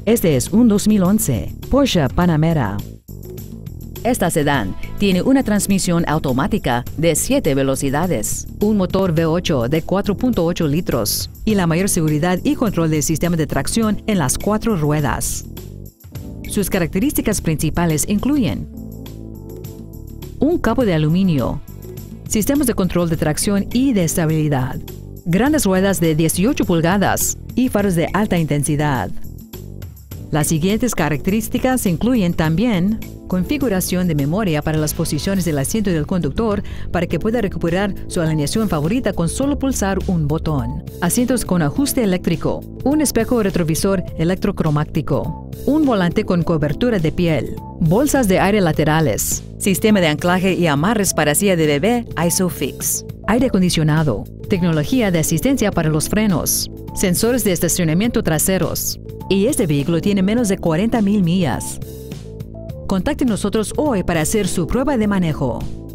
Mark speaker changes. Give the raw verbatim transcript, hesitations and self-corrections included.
Speaker 1: Este es un dos mil once Porsche Panamera. Esta sedán tiene una transmisión automática de siete velocidades, un motor V ocho de cuatro punto ocho litros y la mayor seguridad y control del sistema de tracción en las cuatro ruedas. Sus características principales incluyen un cabo de aluminio, sistemas de control de tracción y de estabilidad, grandes ruedas de dieciocho pulgadas y faros de alta intensidad. Las siguientes características incluyen también configuración de memoria para las posiciones del asiento del conductor para que pueda recuperar su alineación favorita con solo pulsar un botón, asientos con ajuste eléctrico, un espejo retrovisor electrocromático, un volante con cobertura de piel, bolsas de aire laterales, sistema de anclaje y amarres para silla de bebé ISOFIX, aire acondicionado, tecnología de asistencia para los frenos, sensores de estacionamiento traseros. Y este vehículo tiene menos de cuarenta mil millas. Contacte nosotros hoy para hacer su prueba de manejo.